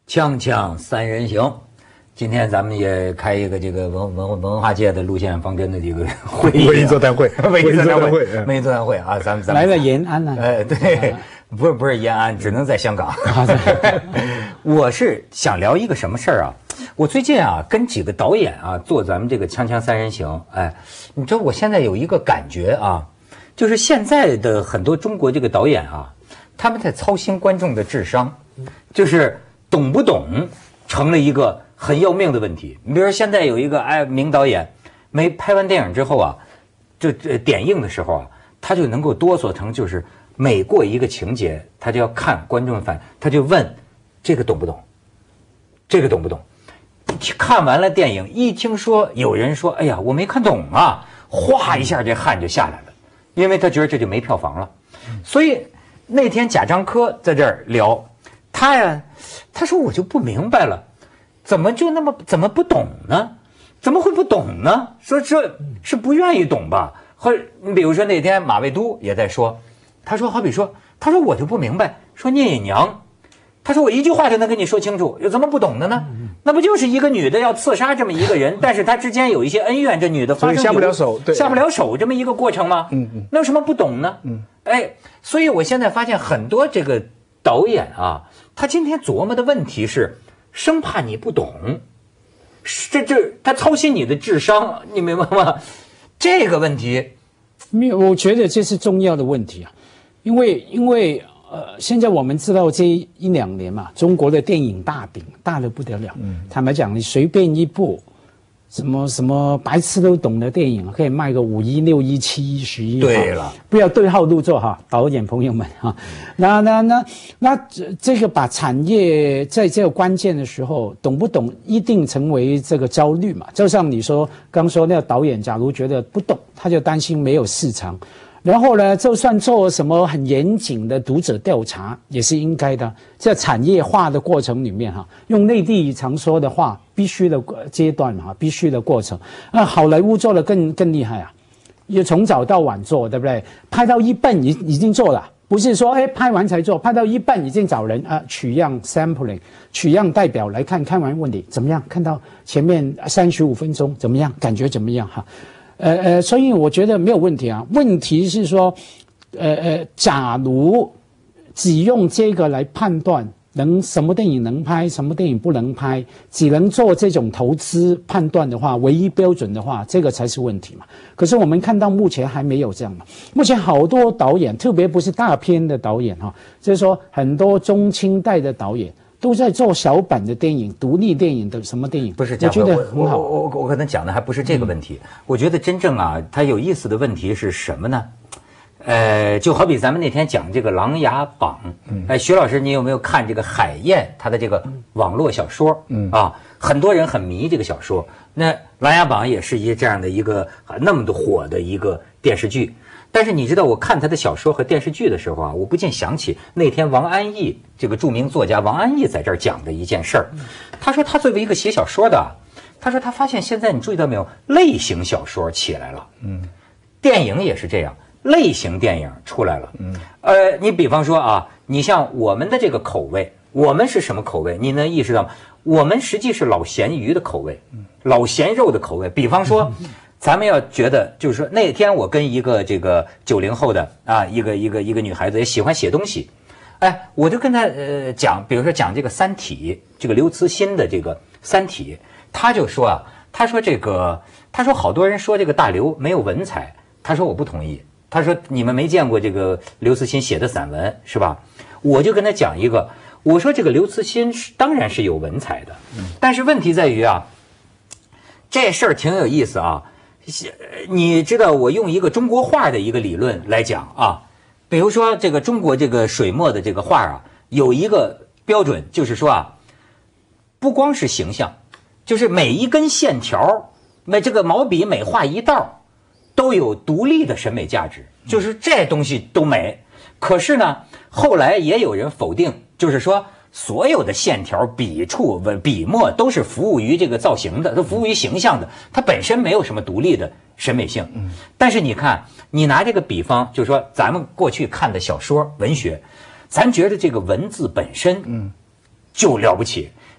锵锵三人行，今天咱们也开一个这个文化界的路线方针的这个会议、 文艺座谈会， 文艺座谈会啊，咱们来了延安了， 对，不是延安，只能在香港。我是想聊一个什么事儿啊？我最近啊跟几个导演啊做咱们这个锵锵三人行，哎，你知道我现在有一个感觉啊，就是现在的很多中国这个导演啊，他们在操心观众的智商，就是懂不懂成了一个很要命的问题。你比如说现在有一个名导演，没拍完电影之后啊，就点映的时候啊，他就能够哆嗦成就是每过一个情节，他就要看观众反应，他就问这个懂不懂，这个懂不懂。看完了电影，一听说有人说哎呀我没看懂啊，哗一下这汗就下来了，因为他觉得这就没票房了。所以那天贾樟柯在这儿聊，他说我就不明白了，怎么不懂呢？怎么会不懂呢？说这是不愿意懂吧？或者你比如说那天马未都也在说，他说好比说，他说我就不明白，说聂隐娘，他说我一句话就能跟你说清楚，有怎么不懂的呢？那不就是一个女的要刺杀这么一个人，但是她之间有一些恩怨，这女的发生下不了手，对， 下不了手这么一个过程吗？那有什么不懂呢？哎，所以我现在发现很多这个导演啊，他今天琢磨的问题是生怕你不懂，他操心你的智商，你明白吗？这个问题， 没有，我觉得这是重要的问题啊，因为现在我们知道这一两年嘛，中国的电影大饼大得不得了。坦白讲，你随便一部什么白痴都懂的电影，可以卖个5亿、6亿、7亿、10亿。 对了， 不要对号入座哈，导演朋友们哈。那这个把产业在这个关键的时候懂不懂，一定成为这个焦虑嘛。就像你刚说那个导演，假如觉得不懂，他就担心没有市场。然后呢，就算做什么很严谨的读者调查也是应该的。在产业化的过程里面哈，用内地常说的话，必须的阶段哈，必须的过程。那好莱坞做得更厉害啊，也从早到晚做，对不对？拍到一半已经做了，不是说拍完才做，拍到一半已经找人取样 sampling， 取样代表来看完问题怎么样？看到前面35分钟怎么样？感觉怎么样哈？所以我觉得没有问题啊。问题是说，假如只用这个来判断什么电影能拍，什么电影不能拍，只能做这种投资判断的话，唯一标准的话，这个才是问题嘛。可是我们看到目前还没有这样嘛。目前好多导演，特别不是大片的导演哈，就是说很多中青代的导演都在做小版的电影、独立电影的什么电影？ 不是， 我觉得很好。 我可能讲的还不是这个问题。我觉得真正啊，它有意思的问题是什么呢？就好比咱们那天讲这个《琅琊榜》，徐老师，你有没有看这个海燕他的这个网络小说？很多人很迷这个小说。那《琅琊榜》也是这样的一个那么的火的一个电视剧。但是你知道，我看他的小说和电视剧的时候啊，我不禁想起那天王安忆这个著名作家王安忆在这儿讲的一件事儿。他说他作为一个写小说的，他说他发现现在你注意到没有，类型小说起来了，电影也是这样，类型电影出来了，你比方说啊，你像我们的这个口味，我们是什么口味？你能意识到吗？我们实际是老咸鱼的口味，老咸肉的口味。比方说。咱们要觉得，就是说那天我跟一个这个90后的一个女孩子也喜欢写东西，我就跟她讲，比如说讲这个《三体》，这个刘慈欣的这个《三体》，他就说啊，他说好多人说这个大刘没有文采，他说我不同意，他说你们没见过这个刘慈欣写的散文是吧？我就跟他讲一个，我说这个刘慈欣当然是有文采的，但是问题在于啊，这事儿挺有意思啊。你知道我用一个中国画的一个理论来讲啊，比如说这个中国这个水墨的这个画啊，有一个标准，就是说啊，不光是形象，就是每一根线条，这个毛笔每画一道，都有独立的审美价值，就是这东西都美。可是呢，后来也有人否定，就是说所有的线条、笔触、笔墨都是服务于这个造型的，都服务于形象的，它本身没有什么独立的审美性。但是你看，你拿这个比方，就是说咱们过去看的小说、文学，咱觉得这个文字本身就了不起。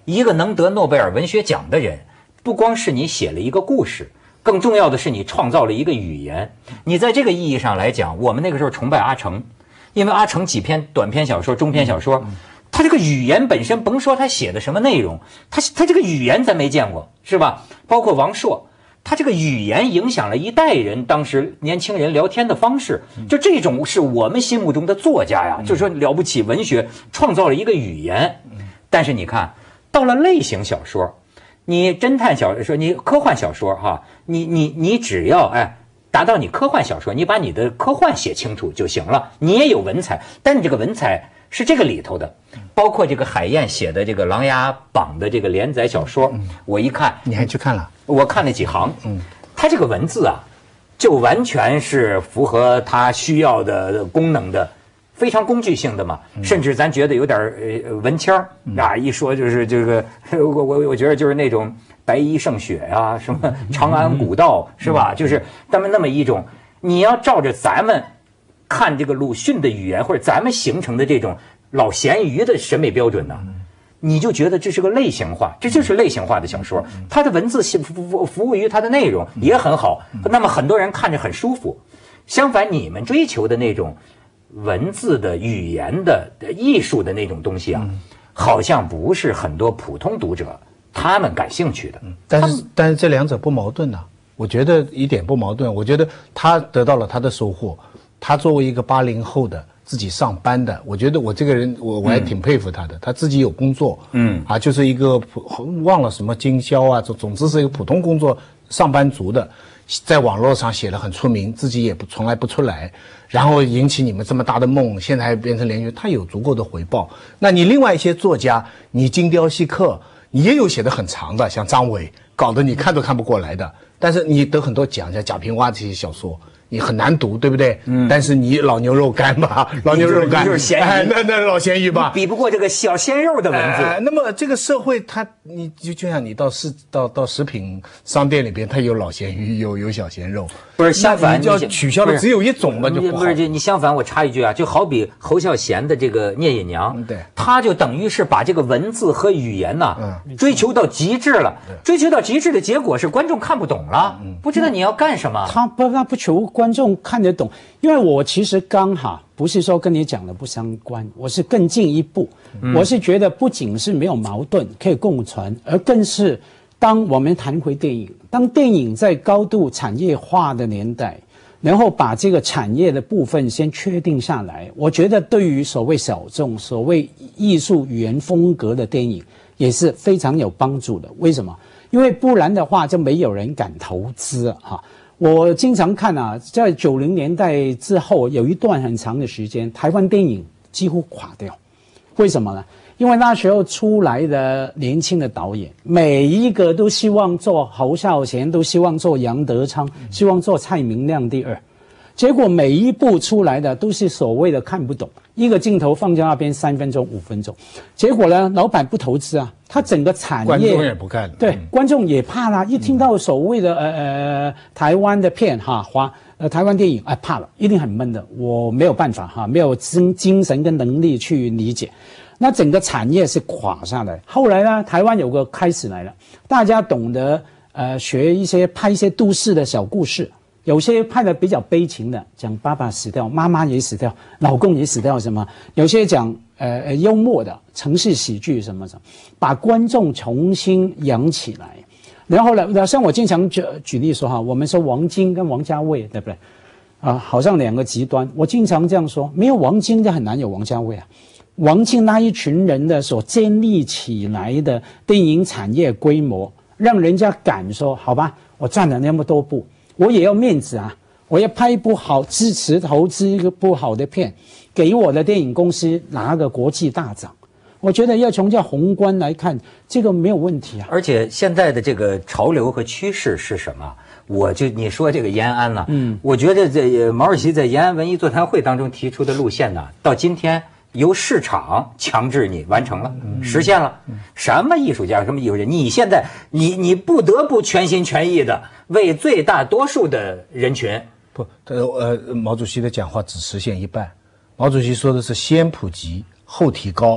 一个能得诺贝尔文学奖的人，不光是你写了一个故事，更重要的是你创造了一个语言。你在这个意义上来讲，我们那个时候崇拜阿城，因为阿城几篇短篇小说、中篇小说，他这个语言本身，甭说他写的什么内容，他这个语言咱没见过，是吧？包括王朔，他这个语言影响了一代人，当时年轻人聊天的方式，就这种是我们心目中的作家呀，就说了不起，文学创造了一个语言。但是你看到了类型小说，你侦探小说，你科幻小说哈，你只要达到你科幻小说，你把你的科幻写清楚就行了，你也有文采，但你这个文采是这个里头的，包括这个海燕写的这个《琅琊榜》的这个连载小说，我一看， 你还去看了？ 我看了几行，他这个文字啊，就完全是符合他需要的功能的。非常工具性的嘛，甚至咱觉得有点文腔啊，一说就是这个，我觉得就是那种白衣胜雪啊，什么长安古道是吧？就是咱们那么一种，你要照着咱们看这个鲁迅的语言，或者咱们形成的这种老咸鱼的审美标准呢，你就觉得这是个类型化，这就是类型化的小说，它的文字服务于它的内容也很好，那么很多人看着很舒服。相反，你们追求的那种文字的语言的艺术的那种东西啊，好像不是很多普通读者他们感兴趣的。 但是这两者不矛盾啊，我觉得一点不矛盾。我觉得他得到了他的收获，他作为一个80后的自己上班的，我觉得我这个人我还挺佩服他的，他自己有工作，就是一个忘了什么经销啊，总之是一个普通工作上班族的。在网络上写得很出名，自己也从来不出来，然后引起你们这么大的梦，现在还变成连续，他有足够的回报。那你另外一些作家，你精雕细刻，你也有写得很长的，像张伟，搞得你看都看不过来的，但是你得很多奖，像贾平凹这些小说。你很难读，对不对？但是你老牛肉干吧，老牛肉干就是咸鱼， 那老咸鱼吧， 比不过这个小鲜肉的文字。 那么这个社会你就像你到食品商店里边，它有老咸鱼，有小鲜肉， 不是相反， 你要取消的只有一种嘛，就不是你相反，我插一句啊，就好比侯孝贤的这个《聂隐娘》， 对， 他就等于是把这个文字和语言呐追求到极致了，追求到极致的结果是观众看不懂了，不知道你要干什么。 他不求观众看得懂，因为我其实刚好不是说跟你讲的不相关，我是更进一步，我是觉得不仅是没有矛盾可以共存，而更是当我们谈回电影，当电影在高度产业化的年代，然后把这个产业的部分先确定下来，我觉得对于所谓小众、所谓艺术语言风格的电影也是非常有帮助的。为什么？因为不然的话就没有人敢投资哈。我经常看啊，在90年代之后有一段很长的时间，台湾电影几乎垮掉。为什么呢？因为那时候出来的年轻的导演，每一个都希望做侯孝贤，都希望做杨德昌，希望做蔡明亮第二。结果每一部出来的都是所谓的看不懂，一个镜头放在那边3分钟、5分钟，结果呢，老板不投资啊，他整个产业观众也不看， 对，观众也怕啦，一听到所谓的台湾的片台湾电影怕了，一定很闷的，我没有办法哈，没有精神跟能力去理解，那整个产业是垮下来。后来呢，台湾有个开始来了，大家懂得学拍一些都市的小故事。有些拍的比较悲情的，讲爸爸死掉，妈妈也死掉，老公也死掉什么；有些讲幽默的城市喜剧什么的，把观众重新养起来。然后呢，像我经常举例说哈，我们说王晶跟王家卫，对不对？好像两个极端。我经常这样说，没有王晶就很难有王家卫啊。王晶那一群人的所建立起来的电影产业规模，让人家敢说，好吧，我赚了那么多部。我也要面子啊！我要拍一部好，支持投资一个部好的片，给我的电影公司拿个国际大奖。我觉得要从这宏观来看，这个没有问题啊。 而且现在的这个潮流和趋势是什么？你说这个延安呢，我觉得毛主席在延安文艺座谈会当中提出的路线呢，到今天由市场强制你完成了，实现了。什么艺术家，什么艺术家，你现在你不得不全心全意的为最大多数的人群。 不，毛主席的讲话只实现一半。毛主席说的是先普及后提高，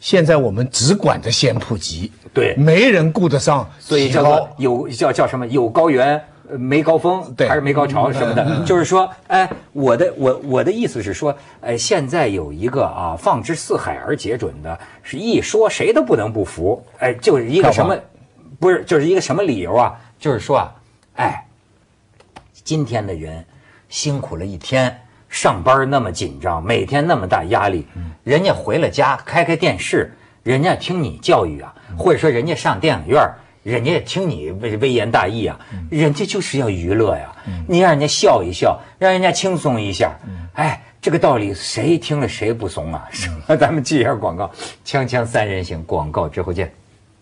现在我们只管着先普及， 对， 没人顾得上， 所以叫做叫什么有高原没高峰，还是没高潮什么的，就是说，哎，我的意思是说，现在有一个啊，放之四海而皆准的，是一说谁都不能不服，哎，就是一个什么，不是，就是一个什么理由啊？就是说啊，哎，今天的人辛苦了一天。上班那么紧张，每天那么大压力，人家回了家开电视，人家听你教育啊，或者说人家上电影院，人家听你微言大义啊，人家就是要娱乐呀，你让人家笑一笑，让人家轻松一下，哎，这个道理谁听了谁不怂啊？咱们记一下广告，锵锵三人行，广告之后见。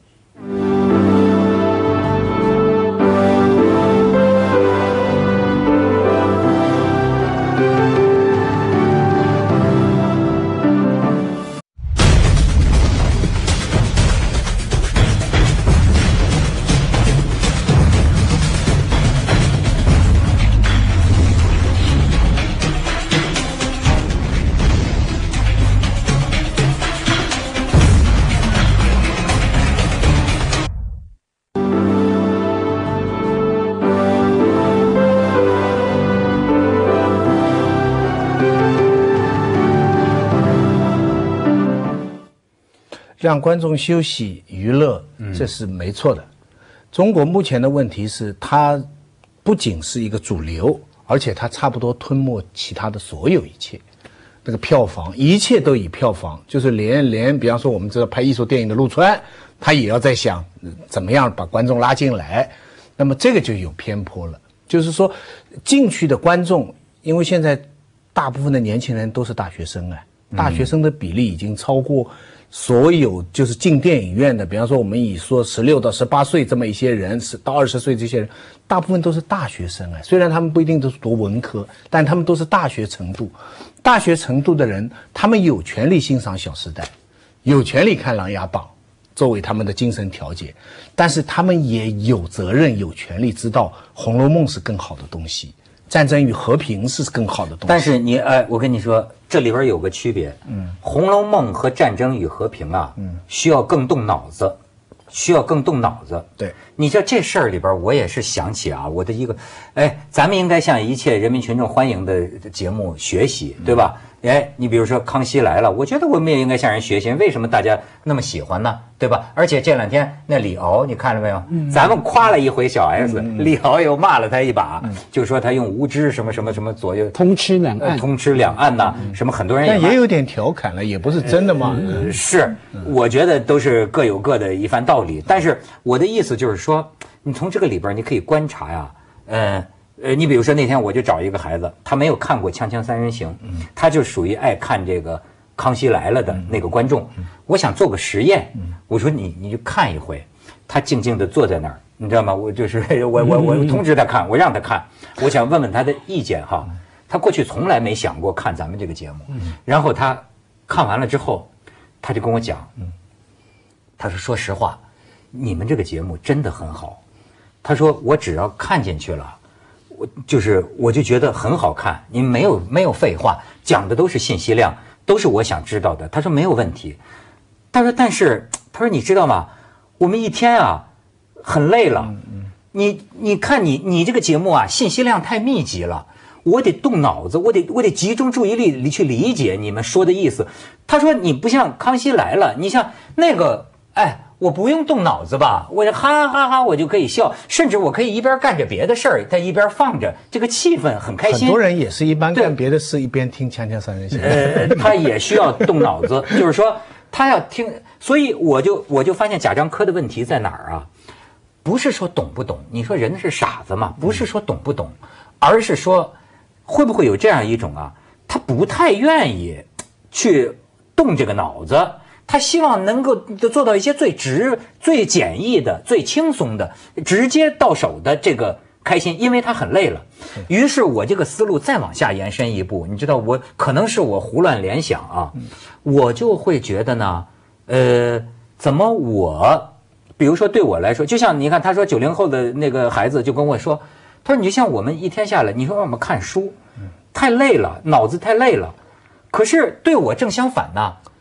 让观众休息娱乐，这是没错的。中国目前的问题是，它不仅是一个主流，而且它差不多吞没其他的所有一切。那个票房，一切都以票房，就是连比方说我们知道拍艺术电影的陆川，他也要在想怎么样把观众拉进来。那么这个就有偏颇了，就是说进去的观众，因为现在大部分的年轻人都是大学生啊，大学生的比例已经超过。所有就是进电影院的，比方说我们以说16到18岁这么一些人，10到20岁这些人，大部分都是大学生啊。虽然他们不一定都是读文科，但他们都是大学程度。大学程度的人，他们有权利欣赏《小时代》，有权利看《琅琊榜》，作为他们的精神调节。但是他们也有责任、有权利知道《红楼梦》是更好的东西，《战争与和平》是更好的东西。 但是你我跟你说。这里边有个区别，《红楼梦》和《战争与和平》啊，需要更动脑子，需要更动脑子。 对， 你知道这事儿里边，我也是想起啊，我的一个，咱们应该向一切人民群众欢迎的节目学习，对吧？你比如说《康熙来了》，我觉得我们也应该向人学习，为什么大家那么喜欢呢？对吧？而且这两天那李敖，你看了没有？咱们夸了一回小 S，李敖又骂了他一把，就说他用无知什么什么什么左右通吃两岸， 通吃两岸呐，什么很多人但也有点调侃了，也不是真的嘛。 是，我觉得都是各有各的一番道理。但是我的意思就是说，你从这个里边你可以观察呀，你比如说那天我就找一个孩子，他没有看过《锵锵三人行》，他就属于爱看这个《康熙来了》的那个观众。我想做个实验，我说你就看一回，他静静地坐在那儿，你知道吗？我就是我通知他看，我让他看，我想问问他的意见哈。他过去从来没想过看咱们这个节目，然后他看完了之后，他就跟我讲，他说说实话，你们这个节目真的很好。他说我只要看进去了。我就觉得很好看，你没有废话，讲的都是信息量，都是我想知道的。他说没有问题，他说但是他说你知道吗？我们一天啊很累了，你看你这个节目啊信息量太密集了，我得动脑子，我得集中注意力去理解你们说的意思。他说你不像《康熙来了》，你像那个我不用动脑子吧，我哈哈哈我就可以笑，甚至我可以一边干着别的事儿，在一边放着，这个气氛很开心。 很多人也是一边干别的事一边听《锵锵三人行》。 他也需要动脑子，就是说他要听，所以我就发现贾樟柯的问题在哪儿啊？不是说懂不懂，你说人是傻子嘛？不是说懂不懂，而是说会不会有这样一种啊，他不太愿意去动这个脑子。他希望能够做到一些最简易的、最轻松的、直接到手的这个开心，因为他很累了。于是我这个思路再往下延伸一步，你知道，我可能是我胡乱联想啊，我就会觉得呢，怎么比如说对我来说，就像你看，他说90后的那个孩子就跟我说，他说你就像我们一天下来，你说让我们看书，太累了，脑子太累了。可是对我正相反呢。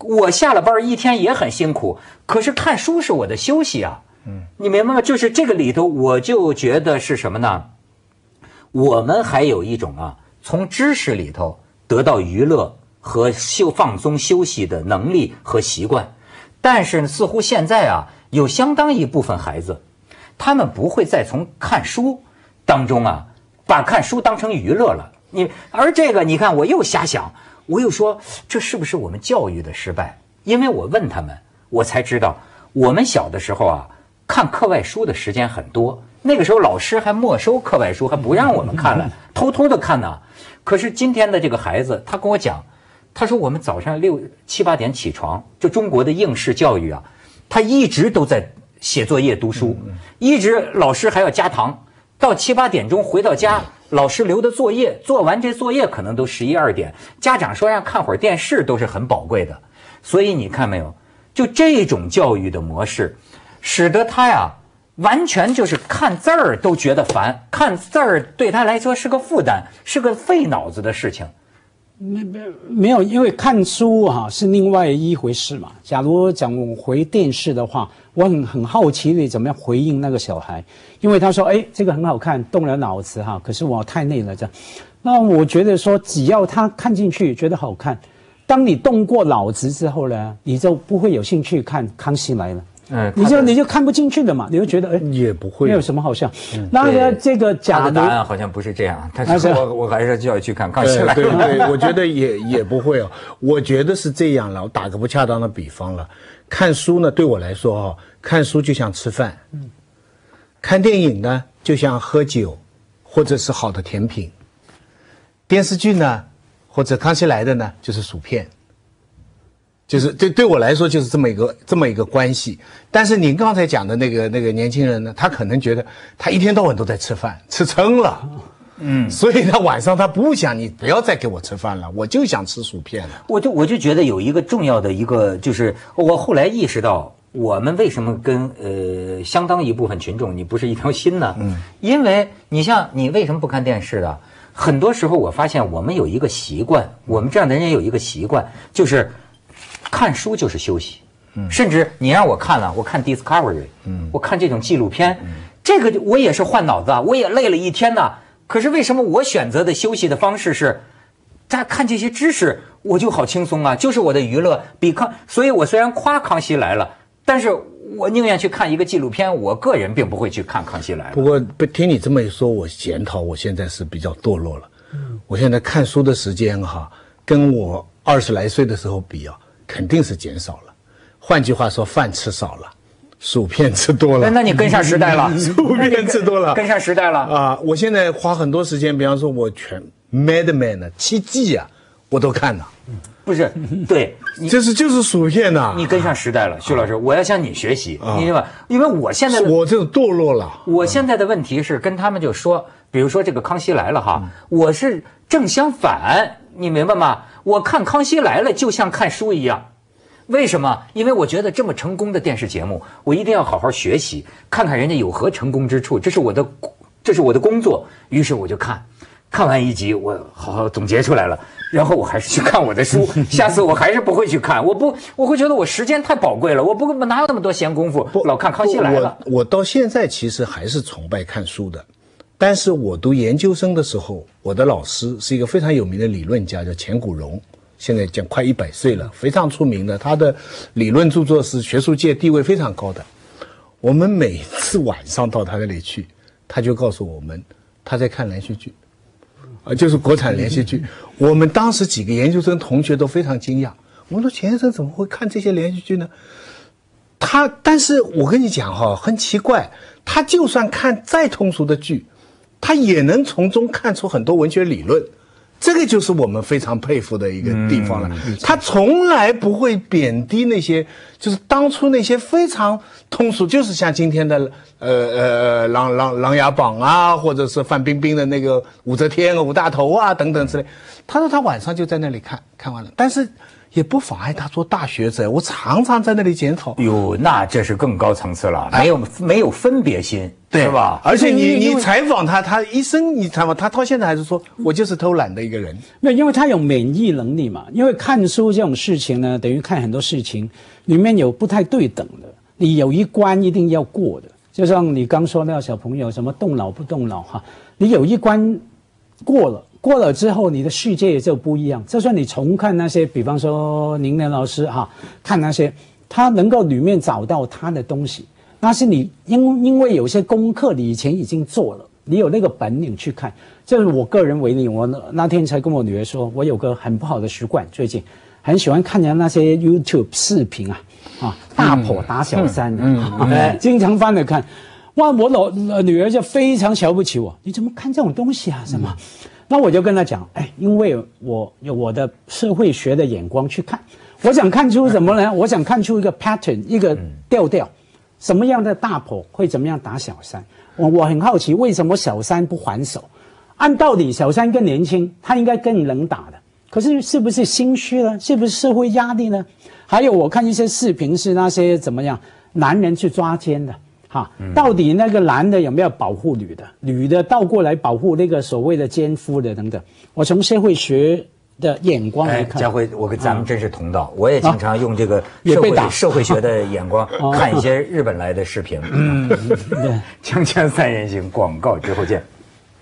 我下了班一天也很辛苦，可是看书是我的休息啊。你明白吗？就是这个里头，我就觉得是什么呢？我们还有一种啊，从知识里头得到娱乐和放松休息的能力和习惯，但是似乎现在啊，有相当一部分孩子，他们不会再从看书当中啊，把看书当成娱乐了。而这个你看，我又瞎想，我又说这是不是我们教育的失败？因为我问他们，我才知道，我们小的时候啊，看课外书的时间很多。那个时候老师还没收课外书，还不让我们看了，偷偷的看呢。可是今天的这个孩子，他跟我讲，他说我们早上6、7、8点起床，就中国的应试教育啊，他一直都在写作业读书，一直老师还要加堂，到7、8点钟回到家，老师留的作业做完，这作业可能都11、12点，家长说让看会儿电视都是很宝贵的。所以你看没有，就这种教育的模式，使得他呀完全就是看字儿都觉得烦，看字儿对他来说是个负担，是个费脑子的事情。 没有，因为看书是另外一回事嘛。假如讲我回电视的话，我很好奇你怎么样回应那个小孩，因为他说这个很好看，动了脑子可是我太累了这样。那我觉得说，只要他看进去觉得好看，当你动过脑子之后呢，你就不会有兴趣看《康熙来了》。你就看不进去的嘛，你就觉得也不会没有什么好笑。那个这个他的答案好像不是这样，他说我还是就要去看《康熙来了》。 对，我觉得也不会哦。我觉得是这样了，我打个不恰当的比方了。看书呢，对我来说看书就像吃饭，看电影呢就像喝酒，或者是好的甜品。电视剧呢，或者《康熙来的》呢，就是薯片。就是对我来说就是这么一个关系。但是您刚才讲的那个年轻人呢，他可能觉得他一天到晚都在吃饭，吃撑了，所以他晚上他不想你不要再给我吃饭了，我就想吃薯片了。 我就觉得有一个重要的一个，就是我后来意识到，我们为什么跟相当一部分群众你不是一条心呢？因为你像你为什么不看电视啊？很多时候我发现我们有一个习惯，我们这样的人有一个习惯，就是看书就是休息，甚至你让我看了，我看 Discovery，我看这种纪录片，这个我也是换脑子啊，我也累了一天呐。可是为什么我选择的休息的方式是，看这些知识，我就好轻松啊，就是我的娱乐。所以我虽然夸康熙来了，但是我宁愿去看一个纪录片，我个人并不会去看康熙来了。 不过听你这么一说，我检讨我现在是比较堕落了。我现在看书的时间跟我20来岁的时候比肯定是减少了。换句话说，饭吃少了，薯片吃多了。 那你跟上时代了， 薯片吃多了， 跟上时代了啊！我现在花很多时间，比方说我全 Mad Men 呢，7季我都看了。 不是，对， 就是薯片呐。 你跟上时代了，徐老师，我要向你学习，你知道吧？因为我现在我这种堕落了。 我现在的问题是跟他们就说，比如说这个康熙来了我是正相反，你明白吗？我看康熙来了就像看书一样。为什么？因为我觉得这么成功的电视节目，我一定要好好学习，看看人家有何成功之处，这是我的工作。于是我就看完一集，我好好总结出来了，然后我还是去看我的书。下次我还是不会去看，我会觉得我时间太宝贵了，我哪有那么多闲工夫老看康熙来了。 我到现在其实还是崇拜看书的，但是我读研究生的时候，我的老师是一个非常有名的理论家，叫钱谷荣。现在讲快100岁了，非常出名的，他的理论著作是学术界地位非常高的。我们每次晚上到他那里去，他就告诉我们他在看连续剧，就是国产连续剧。我们当时几个研究生同学都非常惊讶，我们说钱先生怎么会看这些连续剧呢？但是我跟你讲很奇怪，他就算看再通俗的剧，他也能从中看出很多文学理论。这个就是我们非常佩服的一个地方了。他从来不会贬低那些，就是当初那些非常通俗，就是像今天的琅琊榜或者是范冰冰的那个武则天五大头等等之类。他说他晚上就在那里看完了，但是也不妨碍他做大学者。我常常在那里检讨。 哟，那这是更高层次了，没有分别心， 对是吧？ 而且你采访他，他一生你采访他到现在还是说我就是偷懒的一个人。 没有，因为他有免疫能力嘛。因为看书这种事情呢，等于看很多事情里面有不太对等的，你有一关一定要过的。就像你刚说那个小朋友什么动脑不动脑哈，你有一关过了之后，你的世界就不一样。就算你重看那些，比方说宁年老师哈，看那些，他能够里面找到他的东西，那是你因为有些功课你以前已经做了，你有那个本领去看。就是我个人为例，我那天才跟我女儿说，我有个很不好的习惯，最近很喜欢看人那些 YouTube 视频大婆打小三的，经常翻着看。哇，我女儿就非常瞧不起我，你怎么看这种东西啊？什么？那我就跟她讲，因为我有我的社会学的眼光去看，我想看出什么呢？我想看出一个 pattern， 一个调调，什么样的大婆会怎么样打小三？我很好奇，为什么小三不还手？按道理，小三更年轻，他应该更能打的，可是不是心虚呢？是不是社会压力呢？还有我看一些视频是那些怎么样，男人去抓奸的。到底那个男的有没有保护女的？女的倒过来保护那个所谓的奸夫的等等。我从社会学的眼光来看， 家辉，我跟咱们真是同道，我也经常用这个社会学的眼光看一些日本来的视频。 对， 锵锵三人行，广告之后见。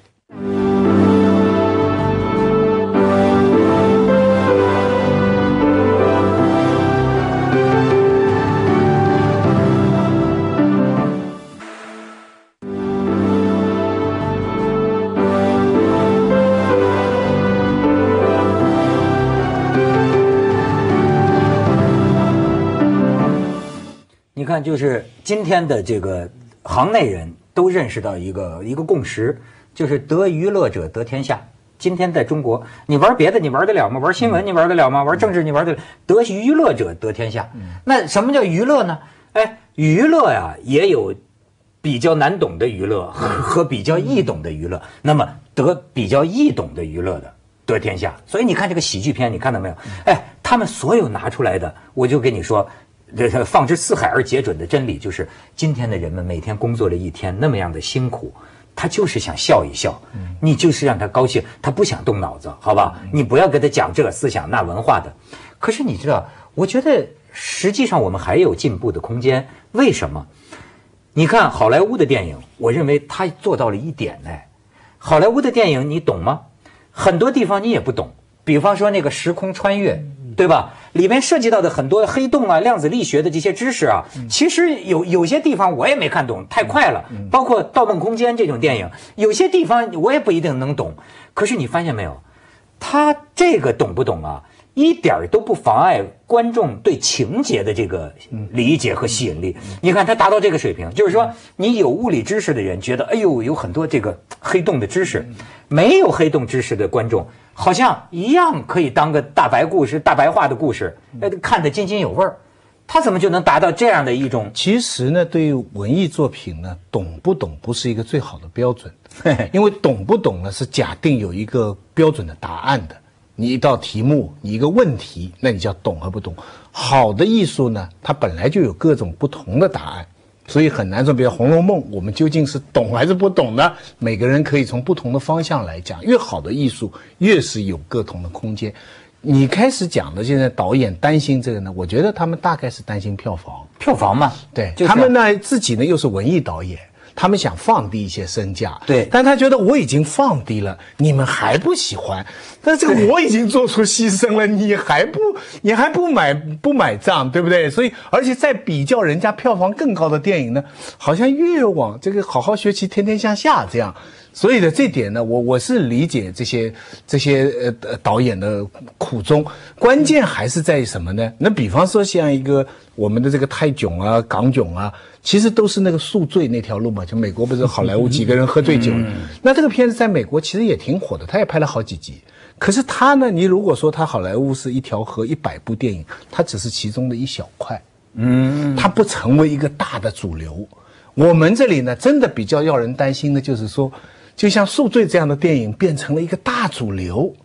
你看，就是今天的这个行内人都认识到一个共识，就是得娱乐者得天下。今天在中国，你玩别的你玩得了吗？玩新闻你玩得了吗？玩政治你玩得了？得娱乐者得天下。那什么叫娱乐呢？娱乐呀，也有比较难懂的娱乐和比较易懂的娱乐。那么得比较易懂的娱乐的得天下。所以你看这个喜剧片，你看到没有？他们所有拿出来的，我就跟你说。放之四海而皆准的真理就是，今天的人们每天工作了一天那么样的辛苦，他就是想笑一笑，你就是让他高兴，他不想动脑子，好吧？你不要给他讲这个思想那文化的。可是你知道，我觉得实际上我们还有进步的空间。为什么？你看好莱坞的电影，我认为他做到了一点呢。好莱坞的电影你懂吗？很多地方你也不懂，比方说那个时空穿越，对吧？里面涉及到的很多黑洞啊、量子力学的这些知识啊，其实有些地方我也没看懂，太快了。包括《盗梦空间》这种电影，有些地方我也不一定能懂。可是你发现没有，他这个懂不懂啊，一点都不妨碍观众对情节的这个理解和吸引力。你看他达到这个水平，就是说你有物理知识的人觉得，有很多这个黑洞的知识，没有黑洞知识的观众好像一样可以当个大白话的故事，看得津津有味儿。他怎么就能达到这样的一种？ 其实呢，对于文艺作品呢，懂不懂不是一个最好的标准，因为懂不懂呢是假定有一个标准的答案的。你一道题目，你一个问题，那你叫懂和不懂。好的艺术呢，它本来就有各种不同的答案。所以很难说，比如《红楼梦》，我们究竟是懂还是不懂呢？每个人可以从不同的方向来讲。越好的艺术，越是有各同的空间。你开始讲的，现在导演担心这个呢？我觉得他们大概是担心票房。 票房嘛， 对，他们呢自己呢又是文艺导演。他们想放低一些身价， 对， 但他觉得我已经放低了，你们还不喜欢，但这个我已经做出牺牲了，你还不买账，对不对？所以，而且在比较人家票房更高的电影呢，好像越往这个好好学习，天天向下这样。所以呢，这点呢，我是理解这些导演的苦衷，关键还是在于什么呢？那比方说像一个我们的这个泰囧啊、港囧啊，其实都是那个宿醉那条路嘛，就美国不是好莱坞几个人喝醉酒，那这个片子在美国其实也挺火的，他也拍了好几集。可是他呢，你如果说他好莱坞是一条河100部电影，他只是其中的一小块，他不成为一个大的主流。我们这里呢，真的比较要人担心的就是说，就像宿醉这样的电影变成了一个大主流，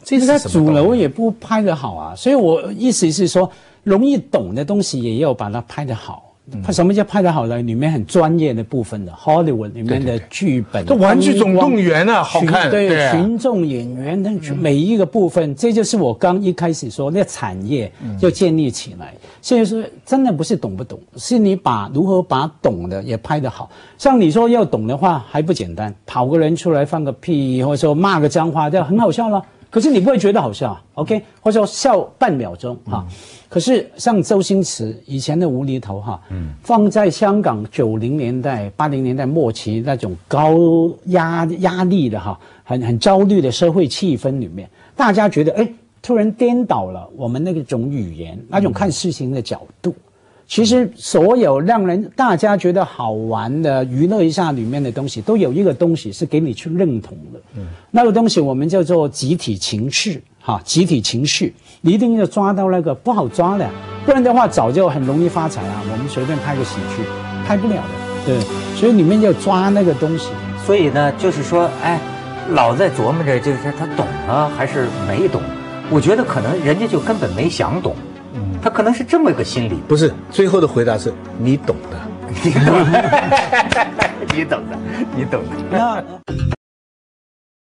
这是他什么道理主流也不拍得好啊，所以我意思是说，容易懂的东西也要把它拍得好。什么叫拍得好呢？里面很专业的部分的 Hollywood 里面的剧本， 这玩具总动员啊，好看， 对，群众演员的每一个部分，这就是我刚一开始说那产业就建立起来。所以说，真的不是懂不懂，是你如何把懂的也拍得好。像你说要懂的话还不简单，跑个人出来放个屁，或者说骂个脏话，这很好笑了。可是你不会觉得好笑 ，OK？ 或者说笑半秒钟哈。可是像周星驰以前的无厘头哈，放在香港90年代、80年代末期那种高压力的哈，很焦虑的社会气氛里面，大家觉得突然颠倒了我们那种语言，那种看事情的角度。其实所有让大家觉得好玩的娱乐一下里面的东西，都有一个东西是给你去认同的。那个东西我们叫做集体情绪，集体情绪，你一定要抓到那个，不好抓的，不然的话早就很容易发财啊。我们随便拍个喜剧，拍不了的。对，所以你们要抓那个东西。 所以呢，就是说，老在琢磨着，就是他懂了还是没懂？我觉得可能人家就根本没想懂。他可能是这么个心理， 不是最后的回答是你懂的， 你懂的，你懂的，你懂的。